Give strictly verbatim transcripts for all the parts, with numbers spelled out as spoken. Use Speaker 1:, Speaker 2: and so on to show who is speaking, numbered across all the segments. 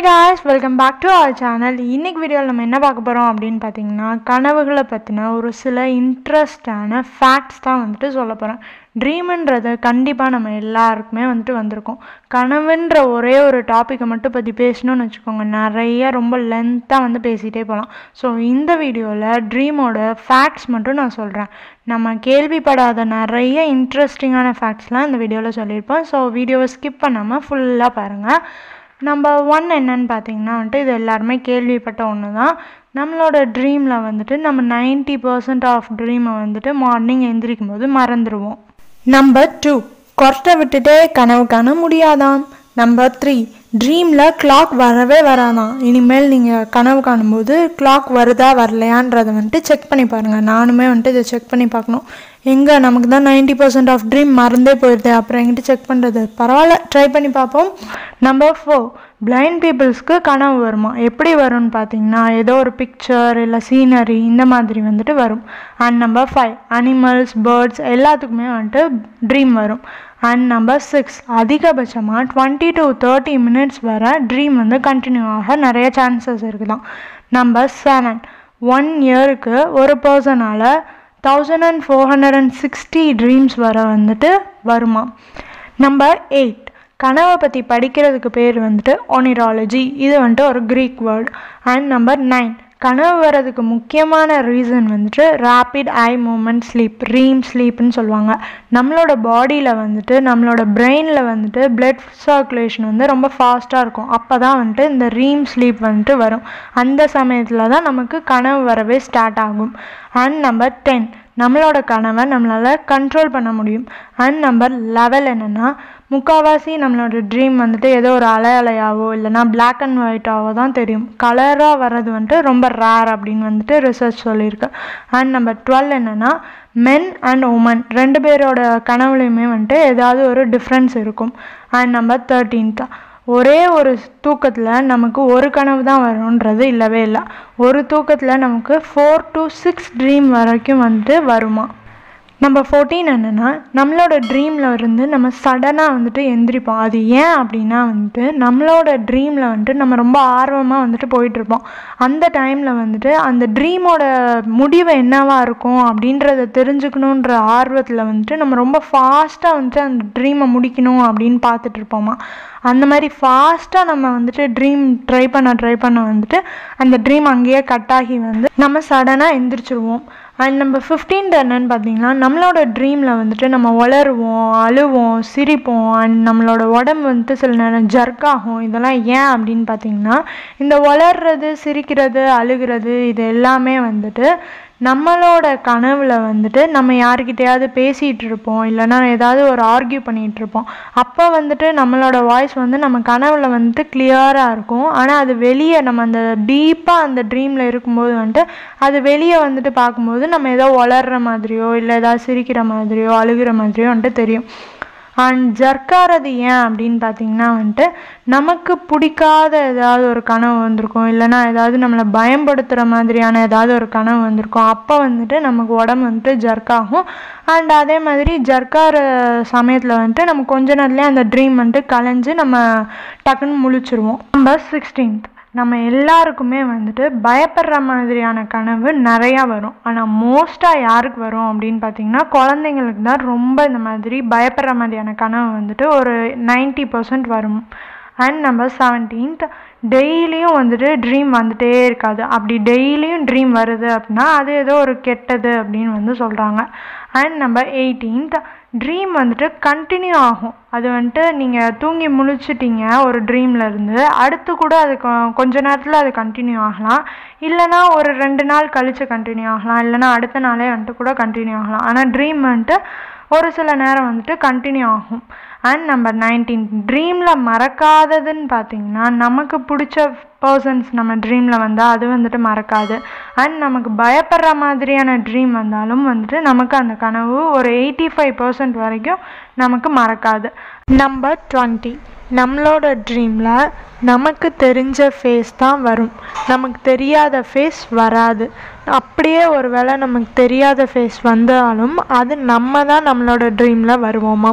Speaker 1: guys, welcome back to our channel. இன்னைக்கு வீடியோல நம்ம என்ன பார்க்க போறோம் அப்படினு பாத்தீங்கன்னா கனவுகளை பத்தின ஒரு சில இன்ட்ரஸ்டான ஃபேக்ட்ஸ் தான் வந்துட்டு சொல்ல போறேன். ட்ரீம்ன்றது கண்டிப்பா நம்ம எல்லாருக்குமே வந்துட்டு வந்திருக்கும். கனவுன்ற ஒரே ஒரு டாபிக்கை மட்டும் பத்தி பேசணும்னு வெச்சுக்கோங்க, நிறைய ரொம்ப லென்த்தா வந்து பேசிட்டே போலாம். ஸோ இந்த வீடியோல ட்ரீமோட ஃபேக்ட்ஸ் மட்டும் நான் சொல்றேன். நம்ம கேள்விப்படாத நிறைய இன்ட்ரெஸ்டிங்கான ஃபேக்ட்ஸ்லாம் இந்த வீடியோவில் சொல்லியிருப்போம். ஸோ வீடியோவை ஸ்கிப் பண்ணாமல் ஃபுல்லாக பாருங்கள். நம்பர் ஒன் என்னன்னு பார்த்தீங்கன்னா வந்துட்டு இது எல்லாருமே கேள்விப்பட்ட ஒன்று தான். நம்மளோட ட்ரீமில் வந்துட்டு நம்ம நைன்ட்டி பர்சன்ட் ஆஃப் ட்ரீமை வந்துட்டு மார்னிங் எந்திரிக்கும் போது மறந்துடுவோம். நம்பர் டூ, கொரட்டை விட்டுட்டே கனவு காண முடியாதாம். நம்பர் த்ரீ, ட்ரீமில் கிளாக் வரவே வராதான். இனிமேல் நீங்கள் கனவு காணும்போது கிளாக் வருதா வரலையான்றதை வந்துட்டு செக் பண்ணி பாருங்கள். நானுமே வந்துட்டு இதை செக் பண்ணி பார்க்கணும். எங்கே நமக்கு தான் நைன்ட்டி பர்சன்ட் ஆஃப் ட்ரீம் மறந்தே போயிடுது, அப்புறம் எங்கிட்ட செக் பண்ணுறது. பரவாயில்ல, ட்ரை பண்ணி பார்ப்போம். நம்பர் ஃபோர், பிளைண்ட் பீப்புள்ஸ்க்கு கனவு வருமா? எப்படி வரும்னு பார்த்தீங்கன்னா ஏதோ ஒரு பிக்சர் இல்லை சீனரி இந்த மாதிரி வந்துட்டு வரும். And number five, animals birds எல்லாத்துக்குமே வந்துட்டு ட்ரீம் வரும். அண்ட் நம்பர் சிக்ஸ், அதிகபட்சமாக டுவெண்ட்டி டு தேர்ட்டி மினிட்ஸ் வரை ட்ரீம் வந்து கண்டினியூ ஆக நிறைய சான்சஸ் இருக்குதான். நம்பர் செவன், ஒன் இயருக்கு ஒரு பர்சனால் thousand and four hundred and sixty dreams வர வந்துட்டு வருமா. நம்பர் எயிட், கனவை பற்றி படிக்கிறதுக்கு பேர் வந்துட்டு ஒனிராலஜி. இது வந்துட்டு ஒரு Greek word. And number nine, கனவு வர்றதுக்கு முக்கியமான ரீசன் வந்துட்டு ரேப்பிட் ஐ மூமெண்ட் ஸ்லீப், ரீம் ஸ்லீப்னு சொல்லுவாங்க. நம்மளோட பாடியில் வந்துட்டு நம்மளோட பிரெயினில் வந்துட்டு பிளட் சர்க்குலேஷன் வந்து ரொம்ப ஃபாஸ்ட்டாக இருக்கும். அப்போ தான் வந்துட்டு இந்த ரீம் ஸ்லீப் வந்துட்டு வரும். அந்த சமயத்தில் தான் நமக்கு கனவு வரவே ஸ்டார்ட் ஆகும். அண்ட் நம்பர் டென், நம்மளோட கனவை நம்மளால் கண்ட்ரோல் பண்ண முடியும். அண்ட் நம்பர் லெவல் என்னென்னா, முக்கால்வாசி நம்மளோட ட்ரீம் வந்துட்டு ஏதோ ஒரு அலை அலையாவோ இல்லைனா பிளாக் அண்ட் ஒயிட்டாவோ தான் தெரியும். கலராக வர்றது வந்துட்டு ரொம்ப ரேர் அப்படின்னு வந்துட்டு ரிசர்ச் சொல்லியிருக்கு. அண்ட் நம்பர் டுவெல் என்னென்னா, மென் அண்ட் உமன் ரெண்டு பேரோட கனவுலையுமே வந்துட்டு ஏதாவது ஒரு டிஃப்ரென்ஸ் இருக்கும். அண்ட் நம்பர் தேர்ட்டீன்த், ஒரே ஒரு தூக்கத்தில் நமக்கு ஒரு கனவு தான் வரும்ன்றது இல்லவே இல்லை. ஒரு தூக்கத்தில் நமக்கு ஃபோர் டு சிக்ஸ் ட்ரீம் வரைக்கும் வந்துட்டு வருமா. நம்பர் ஃபோர்டீன் என்னென்னா, நம்மளோட ட்ரீமில் இருந்து நம்ம சடனாக வந்துட்டு எந்திரிப்போம். அது ஏன் அப்படின்னா வந்துட்டு நம்மளோட ட்ரீமில் வந்துட்டு நம்ம ரொம்ப ஆர்வமாக வந்துட்டு போயிட்டுருப்போம். அந்த டைமில் வந்துட்டு அந்த ட்ரீமோட முடிவு என்னவாக இருக்கும் அப்படின்றத தெரிஞ்சுக்கணுன்ற ஆர்வத்தில் வந்துட்டு நம்ம ரொம்ப ஃபாஸ்ட்டாக வந்துட்டு அந்த ட்ரீமை முடிக்கணும் அப்படின்னு பார்த்துட்ருப்போமா. அந்த மாதிரி ஃபாஸ்ட்டாக நம்ம வந்துட்டு ட்ரீம் ட்ரை பண்ண ட்ரை பண்ண வந்துட்டு அந்த ட்ரீம் அங்கேயே கட் ஆகி வந்து நம்ம சடனாக எந்திரிச்சிருவோம். அண்ட் நம்ம ஃபிஃப்டீன்த் என்னன்னு பார்த்தீங்கன்னா, நம்மளோட ட்ரீமில் வந்துட்டு நம்ம வளருவோம், அழுவோம், சிரிப்போம். அண்ட் நம்மளோட உடம்பு வந்துட்டு சில நேரம் ஜர்க் ஆகும். இதெல்லாம் ஏன் அப்படின்னு பார்த்தீங்கன்னா, இந்த வளர்றது, சிரிக்கிறது, அழுகிறது இது எல்லாமே வந்துட்டு நம்மளோட கனவில் வந்துட்டு நம்ம யாருக்கிட்டையாவது பேசிகிட்டு இருப்போம், இல்லைனா ஏதாவது ஒரு ஆர்கியூ பண்ணிகிட்டு இருப்போம். அப்போ வந்துட்டு நம்மளோட வாய்ஸ் வந்து நம்ம கனவில் வந்துட்டு கிளியராக இருக்கும். ஆனால் அது வெளியே நம்ம அந்த டீப்பாக அந்த ட்ரீமில் இருக்கும்போது வந்துட்டு அது வெளியே வந்துட்டு பார்க்கும்போது நம்ம ஏதோ வளர்கிற மாதிரியோ இல்லை ஏதாவது சிரிக்கிற மாதிரியோ அழுகிற மாதிரியோ வந்துட்டு தெரியும். அண்ட் ஜர்க்காகிறது ஏன் அப்படின்னு பார்த்தீங்கன்னா வந்துட்டு நமக்கு பிடிக்காத ஏதாவது ஒரு கனவு வந்திருக்கும், இல்லைனா ஏதாவது நம்மளை பயன்படுத்துகிற மாதிரியான ஏதாவது ஒரு கனவு வந்திருக்கும். அப்போ வந்துட்டு நமக்கு உடம்பு வந்துட்டு ஜர்க்காகும். அண்ட் அதே மாதிரி ஜர்க்காகிற சமயத்தில் வந்துட்டு நம்ம கொஞ்ச நேரத்துலேயே அந்த ட்ரீம் வந்துட்டு கலைஞ்சு நம்ம டக்குன்னு முழிச்சிருவோம். நம்பர் சிக்ஸ்டீன்த், நம்ம எல்லாருக்குமே வந்துட்டு பயப்படுற மாதிரியான கனவு நிறையா வரும். ஆனால் மோஸ்ட்டாக யாருக்கு வரும் அப்படின்னு பார்த்தீங்கன்னா குழந்தைங்களுக்கு தான் ரொம்ப இந்த மாதிரி பயப்படுற மாதிரியான கனவு வந்துட்டு ஒரு நைன்ட்டி பர்சன்ட் வரும். அண்ட் நம்பர் செவன்டீன்த், டெய்லியும் வந்துட்டு ட்ரீம் வந்துட்டே இருக்காது. அப்படி டெய்லியும் ட்ரீம் வருது அப்படின்னா அது ஏதோ ஒரு கெட்டது அப்படின்னு வந்து சொல்கிறாங்க. அண்ட் நம்பர் எயிட்டீன்த், ட்ரீம் வந்துட்டு கண்டினியூ ஆகும். அது வந்துட்டு நீங்கள் தூங்கி முழிச்சிட்டிங்க ஒரு ட்ரீமில் இருந்து, அடுத்து கூட அது கொஞ்ச நேரத்தில் அது கண்டினியூ ஆகலாம், இல்லைனா ஒரு ரெண்டு நாள் கழித்து கண்டினியூ ஆகலாம், இல்லைனா அடுத்த நாளே வந்துட்டு கூட கண்டினியூ ஆகலாம். ஆனால் ட்ரீம் வந்துட்டு ஒரு சில நேரம் வந்துட்டு கண்டினியூ ஆகும். அண்ட் நம்பர் நைன்டீன், ட்ரீமில் மறக்காததுன்னு பார்த்தீங்கன்னா நமக்கு பிடிச்ச பர்சன்ஸ் நம்ம ட்ரீமில் வந்தால் அது வந்துட்டு மறக்காது. அண்ட் நமக்கு பயப்படுற மாதிரியான ட்ரீம் வந்தாலும் வந்துட்டு நமக்கு அந்த கனவு ஒரு எயிட்டி ஃபைவ் பர்சன்ட் வரைக்கும் நமக்கு மறக்காது. நம்பர் டுவெண்ட்டி, நம்மளோட ட்ரீமில் நமக்கு தெரிஞ்ச ஃபேஸ் தான் வரும், நமக்கு தெரியாத ஃபேஸ் வராது. அப்படியே ஒரு வேளை நமக்கு தெரியாத ஃபேஸ் வந்தாலும் அது நம்ம தான் நம்மளோட ட்ரீமில் வருவோமா.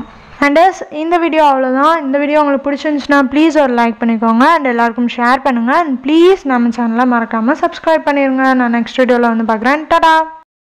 Speaker 1: அண்ட் இந்த வீடியோ அவ்வளோதான். இந்த வீடியோ உங்களுக்கு பிடிச்சிருந்துச்சுன்னா ப்ளீஸ் ஒரு லைக் பண்ணிக்கோங்க அண்ட் எல்லாருக்கும் ஷேர் பண்ணுங்கள். அண்ட் ப்ளீஸ் நம்ம சேனலை மறக்காமல் சப்ஸ்கிரைப் பண்ணிடுங்க. நான் நெக்ஸ்ட் வீடியோவில் வந்து பார்க்குறேன். டாடா.